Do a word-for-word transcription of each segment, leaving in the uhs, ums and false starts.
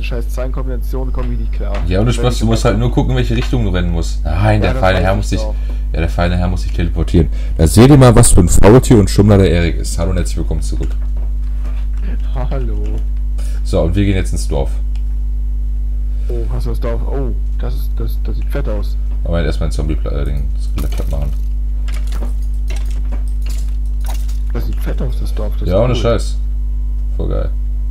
scheiß Zahlenkombinationen komme ich nicht klar. Ja, und du Spaß, du musst halt nur gucken, in welche Richtung du rennen musst. Nein, der feine Herr muss sich. Ja, der feine Herr muss sich teleportieren. Da seht ihr mal, was für ein Faultier und Schummler der Erik ist. Hallo und herzlich willkommen zurück. Hallo. So, und wir gehen jetzt ins Dorf. Oh, hast du das Dorf? Oh, das ist, das, das sieht fett aus. Aber erstmal ein Zombie-Ding, das Skelett machen. Das sieht fett aus, das Dorf. Das ja, ohne cool. Scheiß. Voll geil.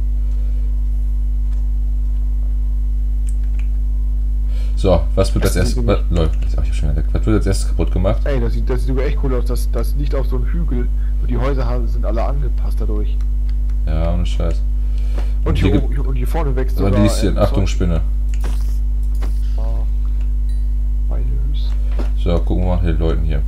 So, was wird als erstes... Was, lol, ich hab schon wieder, was wird als erstes kaputt gemacht? Ey, das sieht, das sieht sogar echt cool aus. Das, das liegt auf so einem Hügel und die Häuser haben, sind alle angepasst dadurch. Ja, ohne Scheiß. Und, und, hier, hier, oben, und hier vorne wächst sogar... die ist hier, äh, Achtung, Spinne. Oh. So, gucken wir mal den Leuten hier.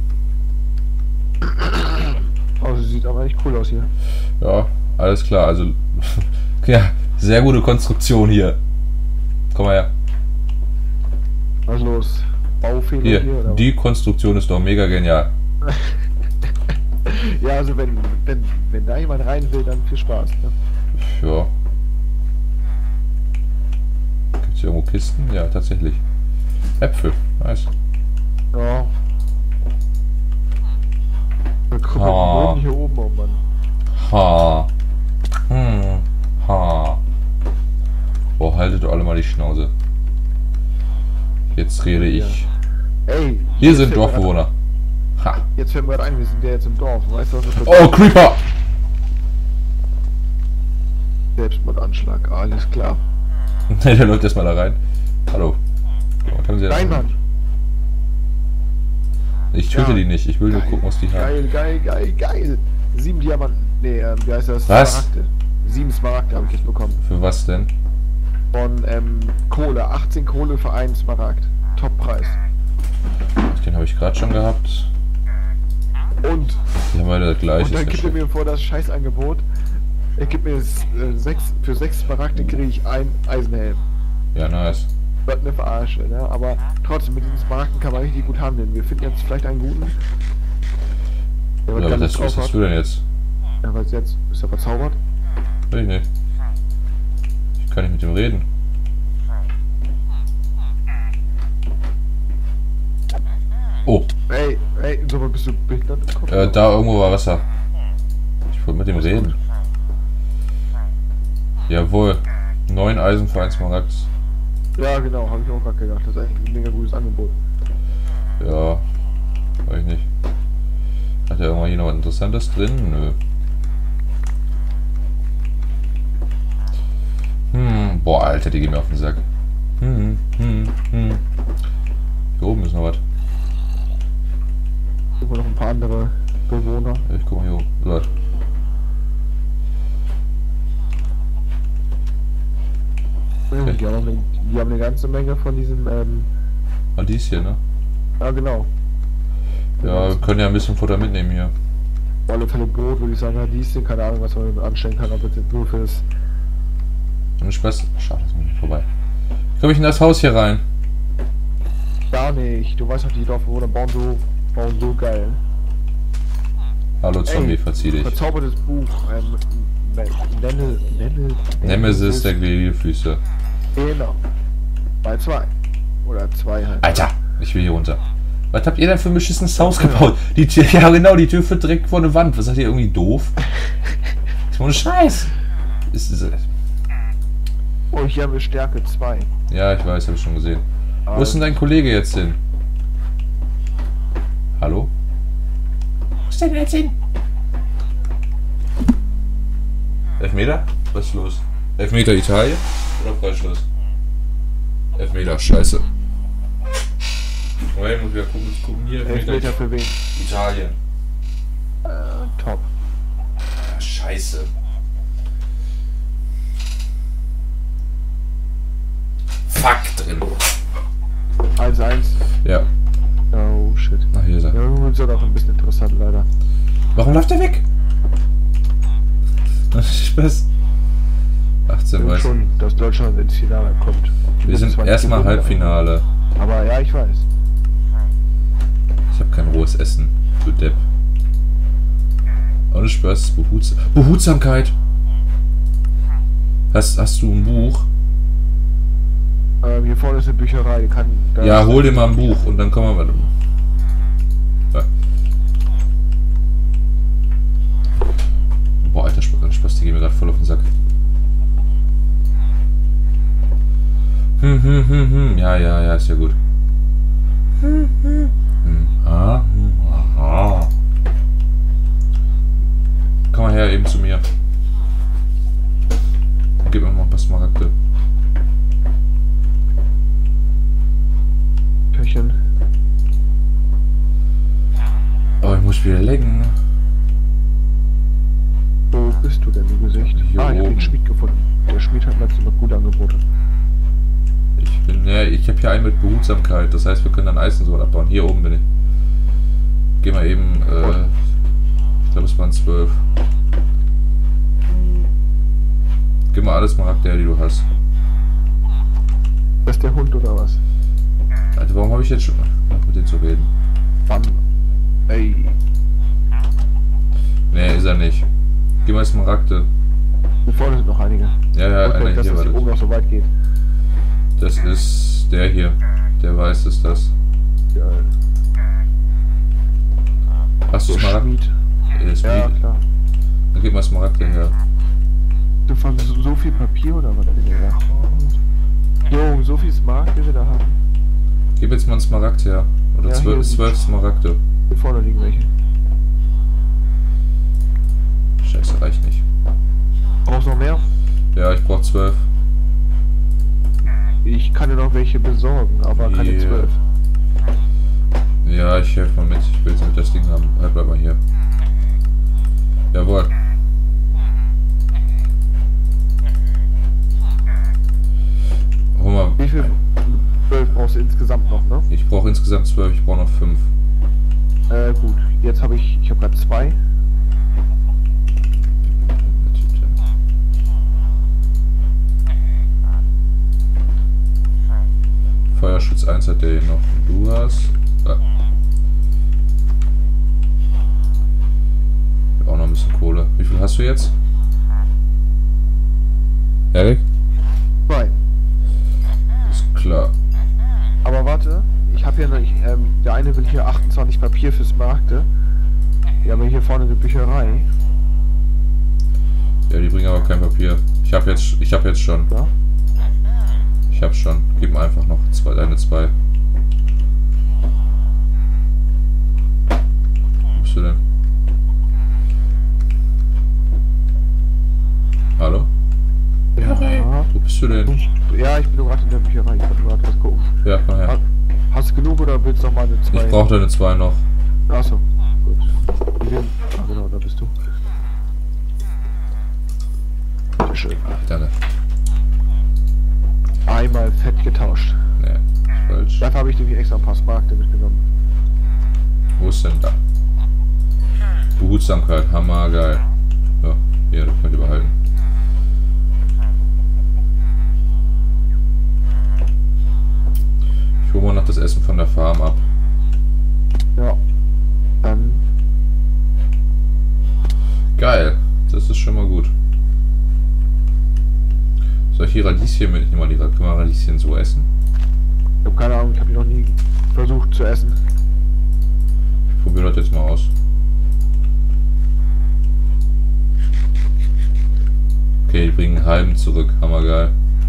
Oh, sie sieht aber echt cool aus hier. Ja, alles klar, also... ja, sehr gute Konstruktion hier. Komm mal her. Was ist los? Baufehler hier? hier oder die Konstruktion ist doch mega genial. Ja, also wenn, wenn, wenn da jemand rein will, dann viel Spaß. Ne? Ja. Gibt's hier irgendwo Kisten? Ja, tatsächlich. Äpfel, nice. Ja. Wir gucken Ha. hier oben, oh Mann. Ha. Hm. Ha. Boah, haltet doch alle mal die Schnauze. Jetzt rede ich. Ey, hier sind Dorfbewohner. Ha. Jetzt fällt mir gerade ein, wir sind ja jetzt im Dorf. Weißt du, was das Oh, Creeper! Selbstmordanschlag, alles klar. Ne, der läuft erstmal da rein. Hallo. Was haben Sie da? Nein, Mann. Ich töte Ja. die nicht, ich will nur Geil, gucken, was die haben. Geil, geil, geil, geil. Sieben Diamanten. Nee, ähm, wie heißt das? Was? Smaragde. Sieben Smaragde habe ich jetzt bekommen. Für was denn? Von ähm, Kohle. achtzehn Kohle für einen Smaragd. Toppreis. Den habe ich gerade schon gehabt. Und, Die haben beide das gleiche. und dann ist gibt ja er mir vor das Scheißangebot. Er gibt mir äh, sechs, für sechs Smaragde kriege ich einen Eisenhelm. ja, nice. Wird eine Verarsche, ne? Aber trotzdem, mit diesen Smaragden kann man richtig gut handeln. Wir finden jetzt vielleicht einen guten. Der Ja, aber das, was hast du denn jetzt? Ja, was jetzt? Ist er verzaubert? Weiß ich nicht. Ich kann nicht mit dem reden. Oh, Ey, ey, so bist du behindert im Kopf? äh, da irgendwo war Wasser. Ich wollte mit dem reden. Jawohl. Neun Eisen für ein Smaragd. Ja, genau, habe ich auch gerade gedacht. Das ist eigentlich ein mega gutes Angebot. Ja, weiß ich nicht. Hat ja irgendwann hier noch was Interessantes drin? Nö. Hm, boah, Alter, die gehen mir auf den Sack. Hm, hm, hm. Hier oben ist noch was. Gucken wir noch ein paar andere Bewohner. Ich guck mal hier oben. Leute. Ja, die, haben eine, die haben eine ganze Menge von diesem, ähm, Ah, die ist hier, ne? ja genau. Ja, wir können ja ein bisschen Futter mitnehmen hier. Auf alle Fälle Brot, würde ich sagen, ja, die ist hier, keine Ahnung, was man anstellen kann, ob das jetzt nur fürs... Und Spaß. Schade, das ist mir nicht vorbei. Wie komme ich in das Haus hier rein? Gar nicht, du weißt doch, die Dorfbewohner bauen so, bauen so geil. Hallo Zombie, Ey, verzieh dich. Verzaubertes Buch, ähm, Nenne, Nenne, Nemesis der Gliedfüße. Genau. Bei zwei. Oder zwei halt. Alter, ich will hier runter. Was habt ihr denn für ein beschissenes Haus gebaut? Die Tür, ja genau, die Tür führt direkt vor eine Wand. Was seid ihr irgendwie doof? Ist ohne Scheiß. Ist, ist, Oh, hier haben wir Stärke zwei. ja, ich weiß, habe ich schon gesehen. Aber Wo ist denn dein Kollege jetzt hin? Hallo? Wo ist der denn jetzt hin? Elfmeter? Was ist los? Elfmeter Italien? Oder Freistoß? Elfmeter, scheiße. Oh, ich muss wieder gucken, ich gucken hier. Elfmeter für wen? Italien. Äh, top. Ah, scheiße. Fuck drin. eins eins. Ja. Oh shit. Ach, hier ist er. Ja, ist ja doch ein bisschen interessant leider. Warum läuft er weg? Spaß. achtzehn Ich weiß. schon, dass Deutschland ins Finale kommt. Wir sind zwar nicht erstmal gewinnen, Halbfinale. Aber ja, ich weiß. Ich habe kein rohes Essen. Du Depp. Ohne Spaß. Behuts Behutsamkeit. Hast, hast du ein Buch? vorne ist eine Bücherei, die kann... da Ja, ist- hol dir mal ein Buch und dann kommen wir mal. Ja. Boah, alter Spaß, Spaß, die gehen mir gerade voll auf den Sack. Hm, hm, hm, hm. Ja, ja, ja, ist ja gut. Hm, hm. Hm. Ah, hm, aha. Komm mal her, eben zu mir. Gib mir mal ein paar Smaragde. Köchen. Oh, ich muss wieder lecken. Wo bist du denn, du Gesicht? Hier Ah, ich habe oben. den Schmied gefunden. Der Schmied hat letztens noch gute Angebote. Ich bin, ja, ich habe hier einen mit Behutsamkeit. Das heißt, wir können dann Eisensort abbauen. Hier oben bin ich. Geh mal eben, äh, ich glaube es waren zwölf. Gib mal alles Smaragde her, die du hast. Das ist der Hund oder was? Alter, warum habe ich jetzt schon noch mit dir zu reden? Bam. Ey. Nee, ist er nicht. Gib mal Smaragde. Hier vorne sind noch einige. Ja, ja, Und einer dass hier das war hier oben das. noch so weit geht. Das ist der hier. Der weiß ist das. Geil. Hast du Der Smaragde? Schmied. Ist Ja, Miet. klar. Dann gib mal Smaragde her. Du von so, so viel Papier oder was will ihr da? Jo, so viel Smart, wie wir da haben. Gib jetzt mal einen Smaragd her. Oder Ja, zwölf, hier sind- zwölf Smaragde. Hier vorne liegen welche. Scheiße, reicht nicht. Brauchst du noch mehr? Ja, ich brauch zwölf. Ich kann dir noch welche besorgen, aber keine Yeah. zwölf. Ja, ich helfe mal mit. Ich will jetzt mit das Ding haben. Halt, bleib mal hier. Jawohl. Hol mal. Wie viel? zwölf brauchst du insgesamt noch, ne? Ich brauche insgesamt zwölf. Ich brauche noch fünf. Äh, gut. Jetzt habe ich, ich habe gerade zwei. Feuerschutz eins hat der hier noch. Und du hast. Ah. Auch noch ein bisschen Kohle. Wie viel hast du jetzt? Erik? Zwei. Ist klar. Aber warte, ich habe hier noch, ich, ähm, der eine will hier achtundzwanzig Papier fürs Markte. Wir haben hier vorne eine Bücherei. Ja, die bringen aber kein Papier. Ich habe jetzt, ich habe jetzt schon. Ja? Ich hab schon. Gib mir einfach noch zwei, deine zwei. Wo bist du denn? Hallo? Ja. Wo bist du denn? Ich, ja, ich bin nur gerade in der Bücherei. Ich wollte nur gerade was gucken. Ja, komm her. Ha- Hast du genug oder willst du noch mal eine zwei? Ich brauche deine zwei noch. Achso, gut. Die sind, ah, genau, da bist du. Sehr schön. Danke. Einmal fett getauscht. Nee, ist falsch. Dafür habe ich nämlich extra ein paar Smaragde mitgenommen. Wo ist denn da? Behutsamkeit, hammergeil. So, hier, das könnt ihr behalten. Ich hole mal noch das Essen von der Farm ab. Ja. Dann. Geil, das ist schon mal gut. Soll ich hier Radieschen mit? Ich nehme mal die Können wir Radieschen so essen? Ich habe keine Ahnung, ich habe die noch nie versucht zu essen. Ich probiere das jetzt mal aus. Okay, die bringen einen halben zurück. Hammergeil.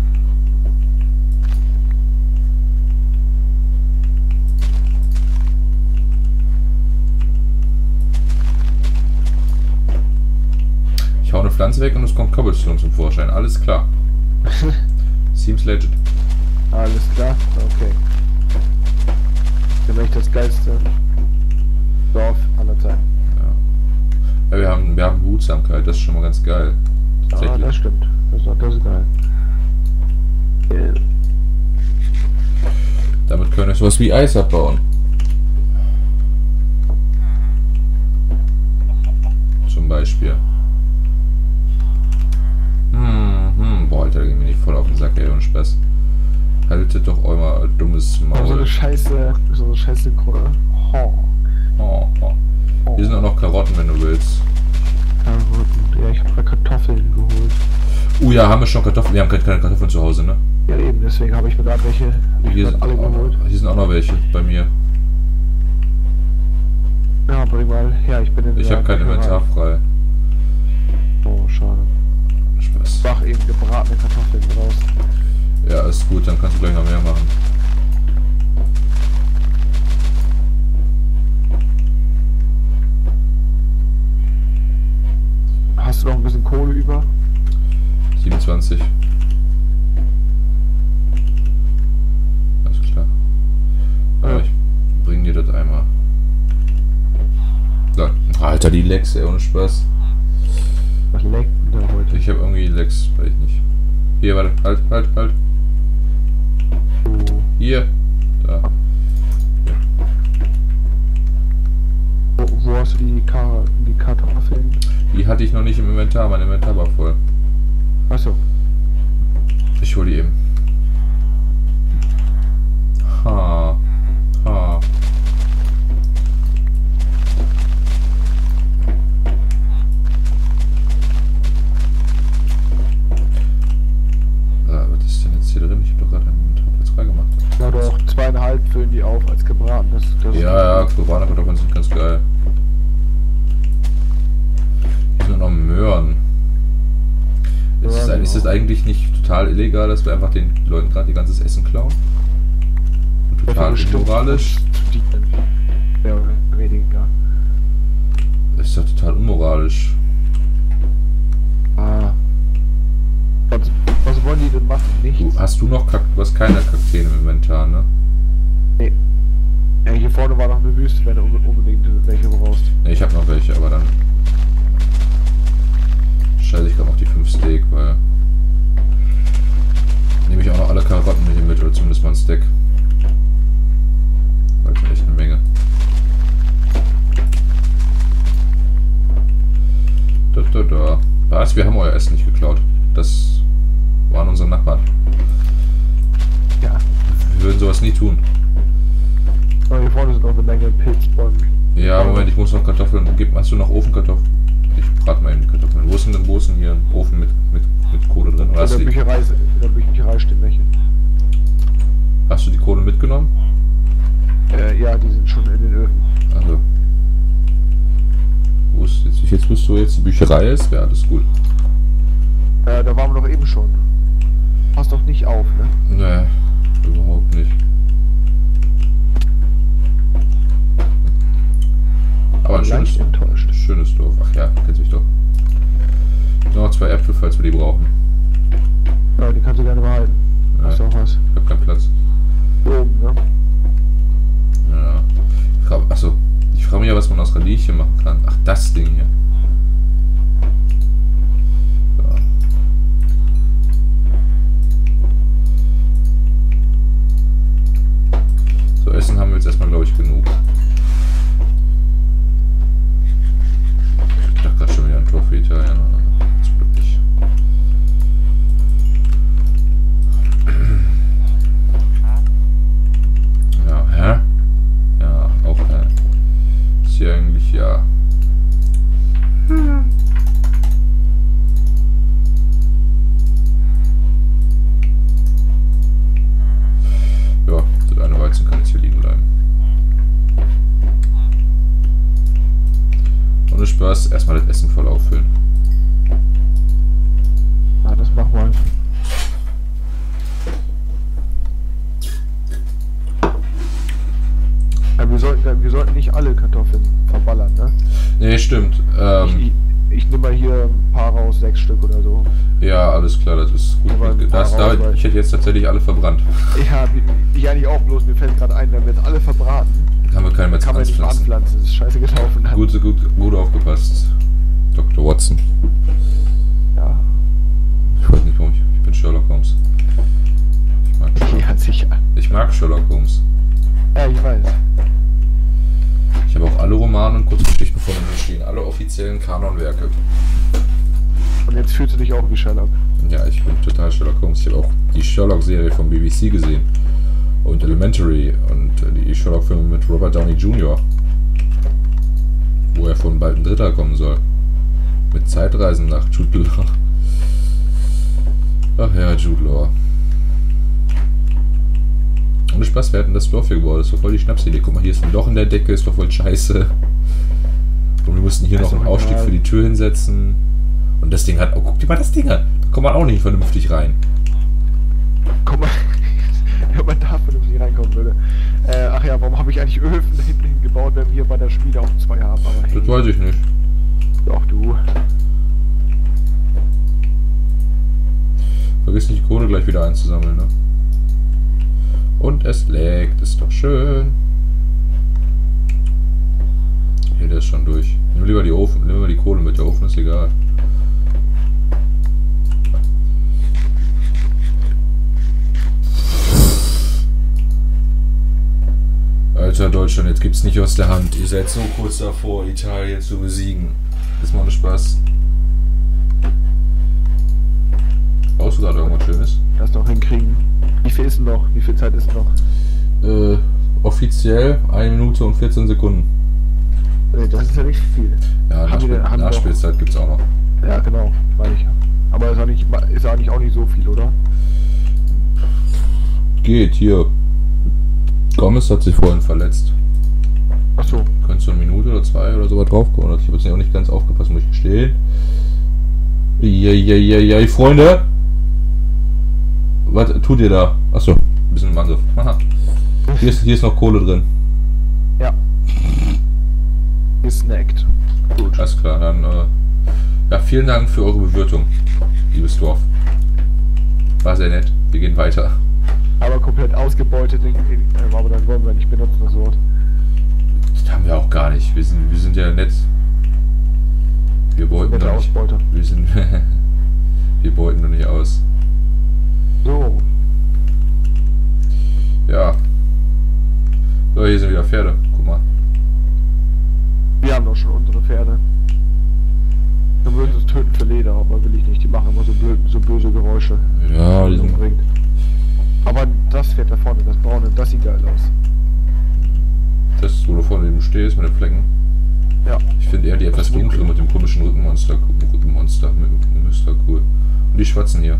Ich hau eine Pflanze weg und es kommt Cobblestone zum Vorschein. Alles klar. Seems legit. Alles klar, okay. Dann bin ich das geilste Dorf aller Zeiten. Ja, wir haben, wir haben Behutsamkeit, das ist schon mal ganz geil. Ah, Tatsächlich. das stimmt. Das ist, das ist geil. Ja. Damit können wir sowas wie Eis abbauen. Zum Beispiel. Hm, hm, boah, Alter, da gehen wir nicht voll auf den Sack, ey, und Spaß. Haltet doch euer dummes So Maul. eine scheiße, so eine scheiße Krone. Oh. Oh, oh. Hier sind auch noch Karotten, wenn du willst. Karotten. Ja, ich habe Kartoffeln geholt. Uh ja, haben wir schon Kartoffeln? Wir haben keine keine Kartoffeln zu Hause, ne? Ja eben, deswegen habe ich mir gerade welche, hab ich Hier mir sind, alle auch geholt. noch, hier sind auch noch welche bei mir. Ja, bring mal. Ja, ich bin in Ich der habe kein Inventar frei. Oh, schade. Spaß. Mach eben gebratene Kartoffeln raus. Ja, ist gut, dann kannst du gleich noch mehr machen. Hast du noch ein bisschen Kohle über? siebenundzwanzig. Alles klar. Ja, Ja. ich bring dir das einmal. So. Alter, die Lex, ey, ohne Spaß. Was leckt denn da heute? Ich habe irgendwie Lex, weiß ich nicht. Hier, warte, halt, halt, halt. Oh. Hier. Da. Wo, wo hast du die, Ka die Kartoffeln? Die hatte ich noch nicht im Inventar, mein Inventar war voll. Achso. Ich hol die eben. Ha. Ha. Ah, was ist denn jetzt hier drin? Ich habe doch gerade einen Inventarplatz freigemacht. Ja doch, zweieinhalb füllen die auf als gebraten. Das, das Ja, ja, gebratene Kartoffeln sind ganz geil. Hier sind noch Möhren. Ist, Ja, es, ein- ist genau. es eigentlich nicht total illegal, dass wir einfach den Leuten gerade ihr ganzes Essen klauen? Und dafür total bestimmt unmoralisch? zu dienen. Mehr oder weniger. Das ist doch total unmoralisch. Ah. Was, was wollen die denn machen? Du, Nichts? hast du noch Kak du hast keine Kakteen im Inventar, ne? Nee. Ja, hier vorne war noch eine Wüste, wenn du unbedingt welche brauchst. Ne, ich habe noch welche, aber dann scheiße ich gerade noch die fünf Steak, weil nehme ich auch noch alle Karotten hier mit, oder zumindest mal ein Steak. Das ist echt eine Menge. Da, da, da. Was? Wir haben euer Essen nicht geklaut. Das waren unsere Nachbarn. Ja. Wir würden sowas nie tun. Aber hier vorne sind noch eine Menge Pilzbäume. Ja, Moment, ich muss noch Kartoffeln. Gib, hast du noch Ofenkartoffeln? Ich brate mal eben die Kartoffeln. Wo ist denn denn, wo ist denn hier ein Ofen mit, mit, mit Kohle drin? Oder In hast der, du, die, Bücherei, in der Bücherei stehen welche. hast du die Kohle mitgenommen? Äh, ja, die sind schon in den Öfen. Also. Wo ist jetzt, jetzt bist du jetzt die Bücherei ist? Ja, alles gut. Äh, da waren wir doch eben schon. Pass doch nicht auf, ne? Nee, überhaupt nicht. Aber ein Leicht schönes, enttäuscht. schönes Dorf. Ach ja, kennst mich doch. Noch zwei Äpfel, falls wir die brauchen. Ja, die kannst du gerne behalten. Ja, Hast du auch was? ich hab keinen Platz. Hier oben, ne? Ja. Ich frag, achso, ich frage mich ja, was man aus Radieschen machen kann. Ach, das Ding hier. Ja. So, Essen haben wir jetzt erstmal, glaube ich, genug. Ich dachte gerade schon wieder an Torfeter. Ja, zum Glück nicht. Ja, hä? Ja, auch hä? Ist hier eigentlich ja. Ja, das eine Weizen kann jetzt hier liegen bleiben. Ohne Spaß, erstmal das Essen voll auffüllen. Ja, das mach mal. Ja, wir sollten, wir sollten nicht alle Kartoffeln verballern, ne? Nee, stimmt. Ähm, Ich, ich, ich nehme mal hier ein paar raus, sechs Stück oder so. ja, alles klar, das ist gut. Aber ein mitge- paar Das, da, raus, weil- ich hätte jetzt tatsächlich alle verbrannt. Ja, wie- ich eigentlich auch, bloß mir fällt gerade ein, wenn wir jetzt alle verbraten, Kann man keinen mehr kann man nicht mehr anpflanzen. anpflanzen, das ist scheiße gelaufen. Dann. Gut, gut, gut aufgepasst. Doktor Watson. Ja. Ich weiß nicht warum, ich, ich bin Sherlock Holmes. Ich mag Sherlock, Ja, sicher. ich mag Sherlock Holmes. Ja, ich weiß. Ich habe auch alle Romane und Kurzgeschichten von ihm geschrieben, alle offiziellen Kanonwerke. Und jetzt fühlst du dich auch wie Sherlock. Ja, ich bin total Sherlock Holmes. Ich habe auch die Sherlock-Serie vom B B C gesehen. Und Elementary und die Sherlock-Filme mit Robert Downey Junior Wo er von bald ein Dritter kommen soll. Mit Zeitreisen nach Jude Law. Ach ja, Jude Law. Spaß, wir hatten das Dorf hier gebaut. Das war voll die Schnapsidee. Guck mal, hier ist ein Loch in der Decke, ist doch voll scheiße. Und wir mussten hier Das noch ist einen doch Ausstieg egal. für die Tür hinsetzen. Und das Ding hat... Oh, guck dir mal das Ding an. Da kommt man auch nicht vernünftig rein. Guck mal, wenn man da vernünftig reinkommen würde. Äh, ach ja, warum habe ich eigentlich Öfen da hinten hingebaut, wenn wir hier bei der Schmiede auch zwei haben? Aber hey, Das weiß ich nicht. doch du. Vergiss nicht, die Kohle gleich wieder einzusammeln, ne? Und es laggt, ist doch schön. Hier, der ist schon durch. Nimm lieber die Ofen, nimm lieber die Kohle mit, der Ofen ist egal. Alter Deutschland, jetzt gibt's nicht aus der Hand. Ihr seid so kurz davor, Italien zu besiegen. Das ist mal ohne Spaß. Brauchst du gerade irgendwas Schönes? Das noch hinkriegen. Wie viel ist denn noch? Wie viel Zeit ist noch? Äh, offiziell eine Minute und vierzehn Sekunden. Nee, das ist ja nicht viel. Ja, Haben Nachspiel, wir denn- haben wir Nachspielzeit gibt's auch noch. Ja, genau, meine ich ja. Aber ist, auch nicht, ist eigentlich auch nicht so viel, oder? Geht, hier. Gomez hat sich vorhin verletzt. Achso, Könntest du eine Minute oder zwei oder so drauf kommen? Ich habe jetzt auch nicht ganz aufgepasst, muss ich gestehen. Eieieiei, Freunde! Was tut ihr da? Achso, ein bisschen im Angriff. Aha. Hier ist, hier ist noch Kohle drin. ja. Gesnackt. Gut. Alles klar, dann äh, ja, vielen Dank für eure Bewirtung, liebes Dorf. War sehr nett. Wir gehen weiter. Aber komplett ausgebeutet, in, in, äh, aber das wollen wir nicht benutzen, das Wort. Das haben wir auch gar nicht. Wir sind, wir sind ja nett. Wir beuten Nette doch nicht. Ausbeute. Wir sind. Wir beuten doch nicht aus. So, Ja. So, hier sind wieder Pferde. Guck mal. wir haben doch schon unsere Pferde. Wir würden uns töten für Leder, aber will ich nicht. Die machen immer so, blöd, so böse Geräusche. Ja, die sind. Umbringt. Aber das Pferd da vorne, das braune, das sieht geil aus. Das, wo du vorne eben stehst mit den Flecken. Ja. Ich finde eher die etwas dunkle mit dem komischen Rückenmonster. Rückenmonster. Monster cool. Und die schwarzen hier.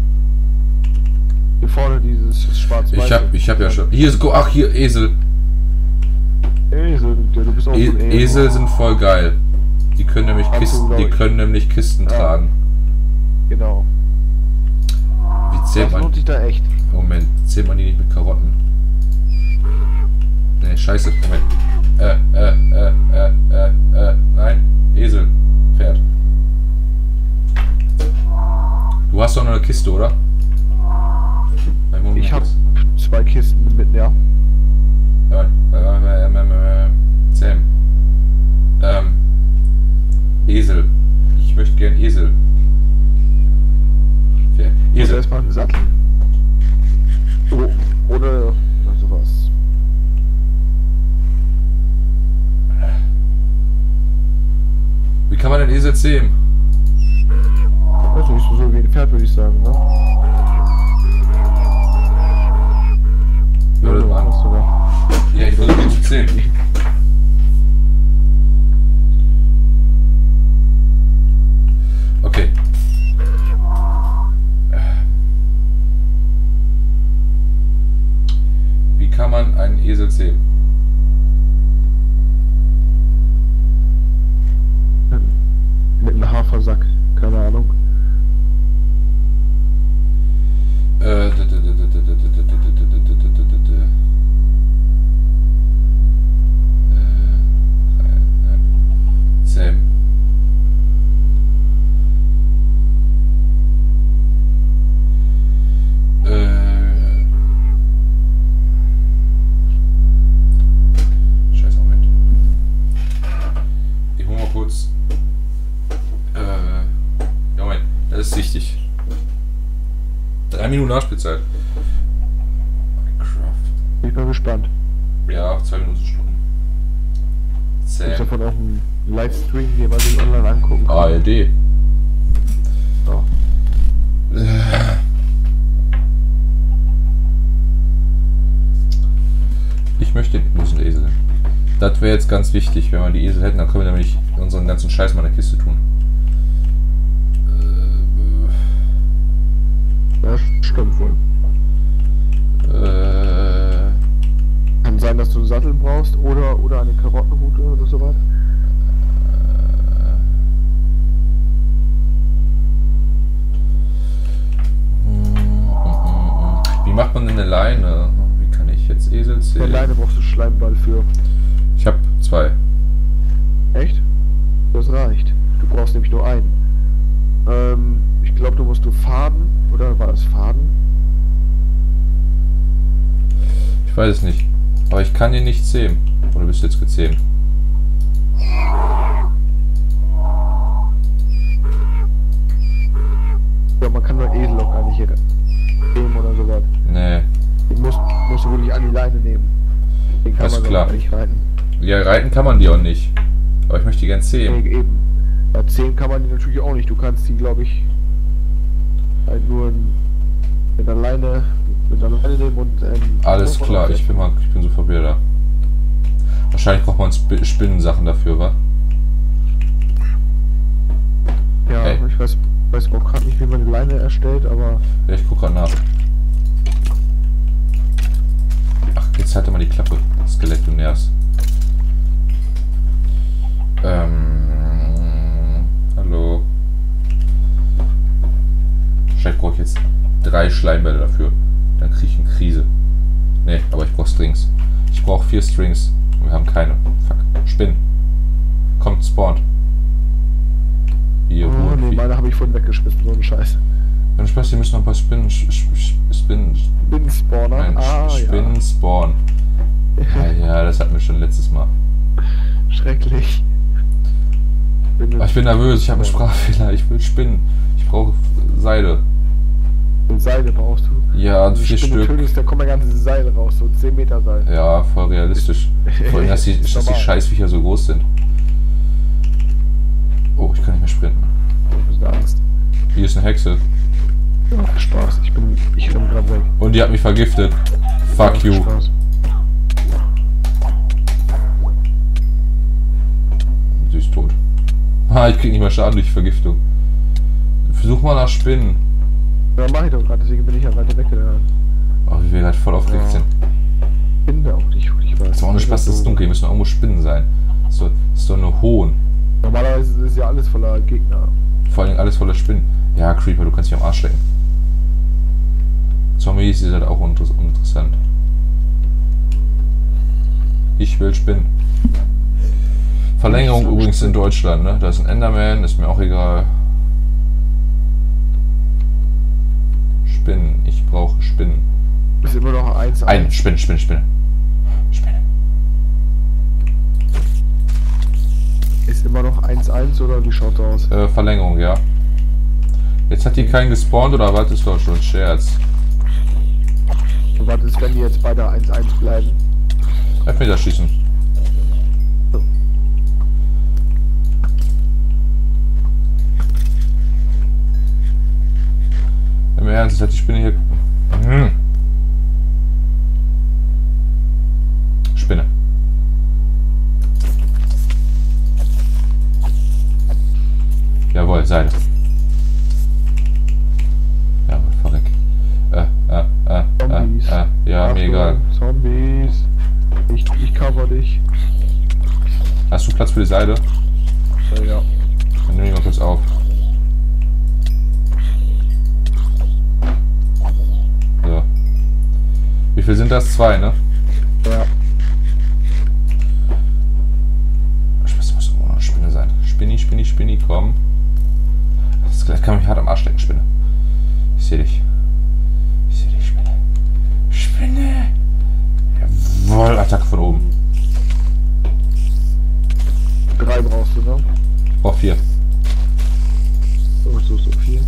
Hier vorne dieses schwarz-weiße. Ich hab, ich hab ja schon. Hier ist. Ach, hier, Esel. Esel, ja, du bist auch E so ein Esel. Esel sind voll geil. Die können nämlich Absolut, Kisten, die glaub ich. können nämlich Kisten Ja. tragen. Genau. Wie zählt Das man? lohnt sich da echt. Moment, zählt man die nicht mit Karotten? Ne, scheiße, Moment. Äh, äh, äh, äh, äh, äh, nein. Esel. Pferd. Du hast doch noch eine Kiste, oder? Nein, Moment, Ich hab jetzt. zwei Kisten mit, ja. Ja, äh, äh, äh, äh, Sam. Ähm. Esel. Ich möchte gern Esel. Pferd. Esel Esel. erstmal einen Sattel. Oh, ohne sowas. Wie kann man den Esel zähmen? Weiß nicht, so, so wie ein Pferd, würde ich sagen, ne? Ja, das war was sogar. Ja, ich versuche ihn zu zählen. Okay. Wie kann man einen Esel zähmen? Mit einem Hafersack, keine Ahnung. Äh, Sam. Äh. Scheiß Moment. Ich hol mal kurz. Äh. Ja, Moment. Das ist wichtig. Drei Minuten Nachspielzeit. Minecraft. Bin ich mal gespannt. Ja, zwei Minuten Stunden. Ist Sam. davon auch ein Livestream, den man sich online angucken kann. A R D. Ja. Ich möchte den großen Esel. Das wäre jetzt ganz wichtig. Wenn wir die Esel hätten, dann können wir nämlich unseren ganzen Scheiß mal in der Kiste tun. Das stimmt wohl. Äh, äh, oder eine Karottenroute oder sowas? Wie macht man denn eine Leine? Wie kann ich jetzt Esel zählen? Eine Leine brauchst du Schleimball für. Ich habe zwei. Echt? Das reicht. Du brauchst nämlich nur einen. Ähm, ich glaube, du musst du Faden, oder war das Faden? Ich weiß es nicht. Aber ich kann ihn nicht zähmen. Oder bist du jetzt gezähmt? Ja, man kann nur Esel auch gar nicht hier nehmen oder sowas. Nee. Den musst, musst du wirklich an die Leine nehmen. Den kann Alles man klar. gar nicht reiten. Ja, reiten kann man die auch nicht. Aber ich möchte die gern zähmen. Nee, eben. Bei zehn kann man die natürlich auch nicht. Du kannst die, glaube ich, halt nur in, mit der Leine, mit der Leine nehmen und... Ähm, Alles klar, ich bin, mal, ich bin so verwirrt. Wahrscheinlich braucht man Sp Spinnensachen dafür, wa? Ja, Hey. ich weiß, weiß auch gerade nicht, wie man die Leine erstellt, aber... Ja, ich guck grad nach. Ach, jetzt halt mal die Klappe, Skelett, du nervst. Ähm... Hallo. Wahrscheinlich brauche ich jetzt drei Schleimbälle dafür. Dann kriege ich eine Krise. Ne, aber ich brauche Strings. Ich brauche vier Strings. Und wir haben keine. Fuck. Spinnen. Kommt, spawnt. Hier, Oh, Huhn, nee, meine habe ich vorhin weggeschmissen, so ein Scheiß. Wenn Spaß, hier müssen noch ein paar Spinnen. Spinnen. Spinnen-Spawner? Nein, Ah, Spinnen ja. spawnen. Ja, ja, das hatten wir schon letztes Mal. Schrecklich. Bin Aber ich bin nervös, ich habe einen Sprachfehler. Ich will Spinnen. Ich brauche Seile. Seile brauchst du. Ja, Wenn du vier die Spinne Stück. tötest, da kommen ja ganze Seile raus, so zehn Meter Seil. Ja, voll realistisch. Vor allem, dass die, Ist dass die normal. Scheißviecher so groß sind. Oh, ich kann nicht mehr sprinten. Ich hab Angst. Hier ist eine Hexe. Ja, Spaß, ich bin, ich renn grad weg. Und die hat mich vergiftet. Fuck Ja, you. Spaß. Sie ist tot. Ah, ich krieg nicht mehr Schaden durch Vergiftung. Versuch mal nach Spinnen. Ja, mach ich doch gerade, deswegen bin ich ja weiter weggegangen. Oh, wie wir gerade voll aufgeregt Ja. sind. Bin da auch nicht, ich weiß. Das ist auch eine Spaß, das ist dunkel. Hier müssen irgendwo Spinnen sein. Das ist doch, das ist doch nur Hohn. Normalerweise ist ja alles voller Gegner. Vor allem alles voller Spinnen. Ja, Creeper, du kannst mich am Arsch lecken. Zombies ist halt auch uninter- uninteressant. Ich will Spinnen. Verlängerung übrigens in Deutschland, ne? Da ist ein Enderman, ist mir auch egal. Spinnen, ich brauche Spinnen. Ist immer noch eins. Ein, Spinne, Spinne, Spinne. Spinne. Ist immer noch eins eins oder wie schaut's aus? Äh, Verlängerung, ja. Jetzt hat die keinen gespawnt oder was ist doch schon ein Scherz? Und was ist, wenn die jetzt beide eins eins bleiben? Elfmeter schießen. So. Im Ernst, jetzt hat die Spinne hier. Hm. Spinne. Jawohl, Seile. Jawohl, verreck. Äh, äh, äh, Zombies. äh, äh, ja, Achtung, mir egal. Zombies. Ich, ich cover dich. Hast du Platz für die Seile? Ja, ja. Dann nimm ich mal kurz auf. So. Wie viel sind das? Zwei, ne? Ja. Das muss irgendwo noch eine Spinne sein. Spinni, Spinni, Spinni, komm. Das Skelett kann mich hart am Arsch lecken, Spinne. Ich sehe dich. Ich sehe dich, Spinne. Spinne! Jawohl, Attacke von oben. Drei brauchst du, ne? Ich brauch vier. So, so, so viel.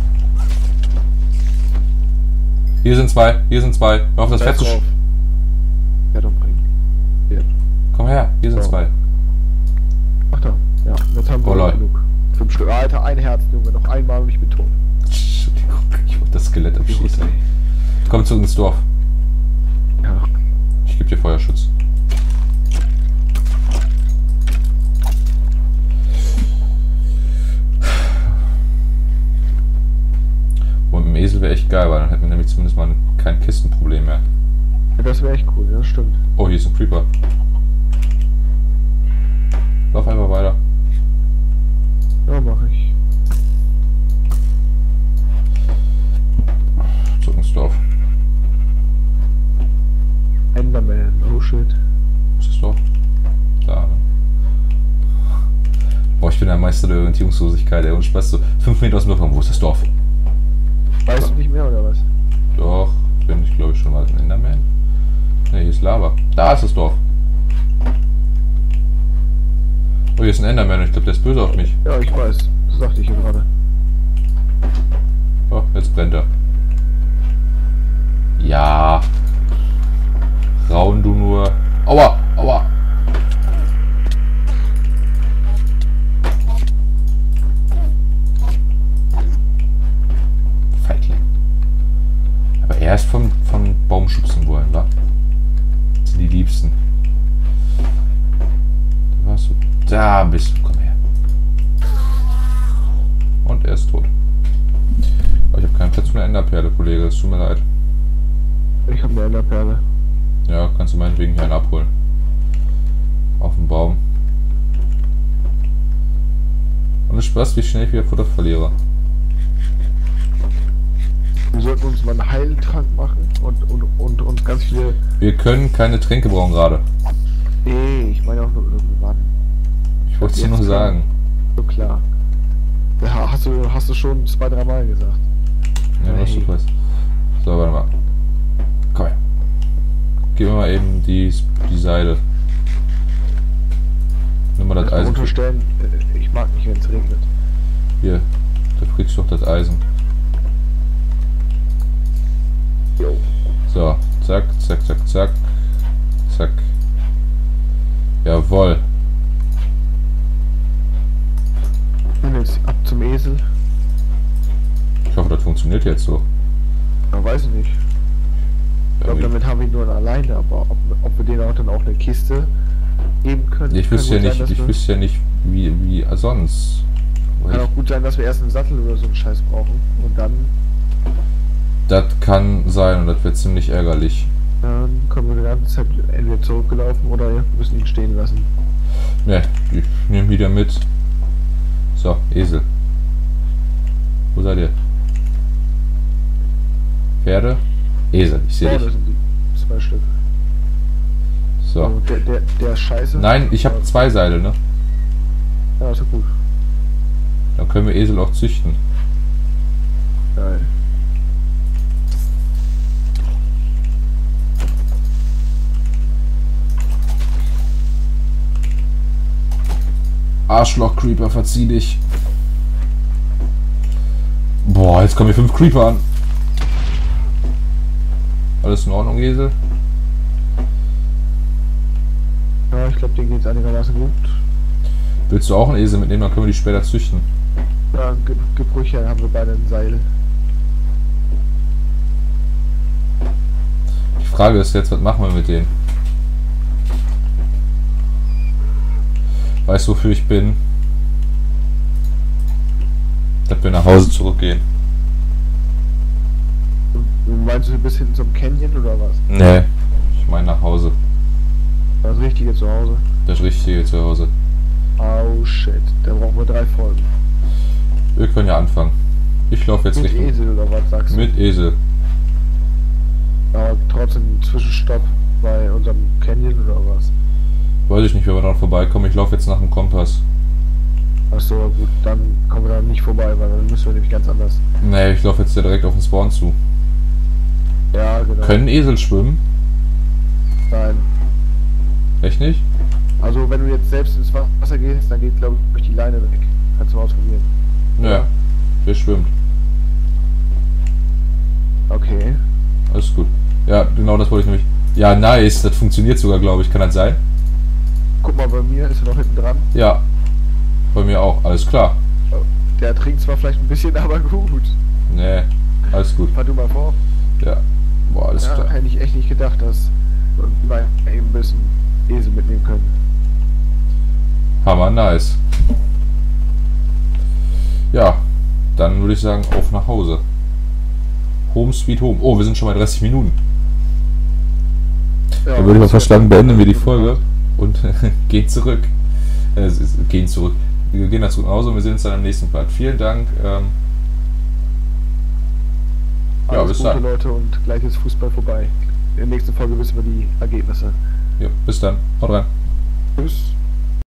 Hier sind zwei, hier sind zwei. Hör auf das Da Fett ist zu sch... drauf. Ja, doch bringen. Hier. Komm her, hier sind So. zwei. Ach da. Ja, jetzt haben wir Oh, lol. genug. Fünf Stück. Alter, ein Herz, Junge. Noch einmal und ich bin tot. Entschuldigung, ich wollte das Skelett abschießen. Komm zurück ins Dorf. Ja. Ich gebe dir Feuerschutz. Und mit dem Esel wäre echt geil, weil dann hätten wir nämlich zumindest mal kein Kistenproblem mehr. Ja, das wäre echt cool, ja, das stimmt. Oh, hier ist ein Creeper. Lauf einfach weiter. Ja, mach ich. Zurück ins Dorf. Enderman, oh shit. Was ist das Dorf? Da, ne? Boah, ich bin der Meister der Orientierungslosigkeit, ey. Und Spaß so fünf Meter aus dem Dorf. Wo ist das Dorf? Weißt du nicht mehr, oder was? Doch, bin ich glaube ich schon mal ein Enderman. Ne, hier ist Lava. Da ist das Dorf. Oh, hier ist ein Enderman und ich glaube, der ist böse auf mich. Ja, ich weiß. Das sagte ich ja gerade. Oh, jetzt brennt er. Ja. Raun du nur. Aua, aua. Feigling. Aber er ist vom, von Baum schubsen wollen, wa? Das sind die Liebsten. Da warst du. Da bist du. Komm her. Und er ist tot. Aber ich habe keinen Platz für eine Enderperle, Kollege. Es tut mir leid. Ich habe eine Enderperle. Ja, kannst du meinetwegen hier einen abholen. Auf dem Baum. Und es Spaß, wie schnell ich wieder Futter verliere. Wir sollten uns mal einen Heiltrank machen und, und, und, und ganz viele... Wir können keine Tränke brauchen gerade. Nee, ich meine auch nur irgendwann. Ich wollte es dir nur sagen. So klar. Ja, hast du, hast du schon zwei, drei Mal gesagt. Ja, was du weißt. So, warte mal. Komm her. Gib mir mal eben die, die Seile. Nimm mal das Eisen. Unterstellen, ich mag nicht, wenn es regnet. Hier, da kriegst du doch das Eisen. Jo. So, zack, zack, zack, zack. Zack. Jawohl. Und jetzt ab zum Esel. Ich hoffe, das funktioniert jetzt so. Ja, weiß ich nicht. Ich glaube, damit haben wir ihn nur alleine, aber ob, ob wir denen auch dann auch eine Kiste geben können. Ich wüsste ja sein, nicht, ich wüsste ja nicht, wie, wie sonst. Kann auch gut sein, dass wir erst einen Sattel oder so einen Scheiß brauchen und dann. Das kann sein und das wird ziemlich ärgerlich. Dann können wir die ganze Zeit entweder zurückgelaufen oder wir müssen ihn stehen lassen. Ne, ich nehme wieder mit. So, Esel. Wo seid ihr? Pferde? Esel, ich sehe dich. Sind die zwei Stück. So. Oh, der, der, der ist scheiße. Nein, ich habe zwei Seile, ne? Ja, ist ja gut. Dann können wir Esel auch züchten. Geil. Arschloch Creeper, verzieh dich. Boah, jetzt kommen hier fünf Creeper an. Alles in Ordnung, Esel? Ja, ich glaube, denen geht's einigermaßen gut. Willst du auch einen Esel mitnehmen? Dann können wir die später züchten. Ja, Ge Gebrüche, dann haben wir beide ein Seil. Die Frage ist jetzt, was machen wir mit denen? Weißt du, wofür ich bin? Dass wir nach Hause zurückgehen. Meinst du bis hin zum Canyon oder was? Nee, ich meine nach Hause. Das richtige zu Hause. Das richtige zu Hause. Oh shit, da brauchen wir drei Folgen. Wir können ja anfangen. Ich laufe jetzt Mit Richtung... Esel oder was sagst du? Mit Esel. Aber trotzdem ein Zwischenstopp bei unserem Canyon oder was? Weiß ich nicht, wenn wir dran vorbeikommen. Ich laufe jetzt nach dem Kompass. Achso, gut, dann kommen wir da nicht vorbei, weil dann müssen wir nämlich ganz anders. Nee, ich laufe jetzt ja direkt auf den Spawn zu. Ja, genau. Können Esel schwimmen? Nein. Echt nicht? Also wenn du jetzt selbst ins Wasser gehst, dann geht glaube ich die Leine weg. Kannst du mal ausprobieren. Ja, der schwimmt. Okay. Alles gut. Ja, genau das wollte ich nämlich. Ja, nice, das funktioniert sogar, glaube ich. Kann das sein? Guck mal, bei mir ist er noch hinten dran. Ja. Bei mir auch, alles klar. Der trinkt zwar vielleicht ein bisschen, aber gut. Nee, alles gut. Fahr du mal vor. Ja. Boah, alles Ja, klar. hätte ich echt nicht gedacht, dass wir eben ein bisschen Esel mitnehmen können. Hammer, nice. Ja, dann würde ich sagen, auf nach Hause. Home sweet home. Oh, wir sind schon bei dreißig Minuten. Ja, Dann würde ich mal vorschlagen, beenden wir die Folge und gehen zurück. äh, gehen zurück. Wir gehen dann zurück nach Hause und wir sehen uns dann im nächsten Part. Vielen Dank. Ähm, ja, Alles bis Gute, dann. Leute, und gleich ist Fußball vorbei. In der nächsten Folge wissen wir die Ergebnisse. Ja, bis dann. Haut rein. Tschüss.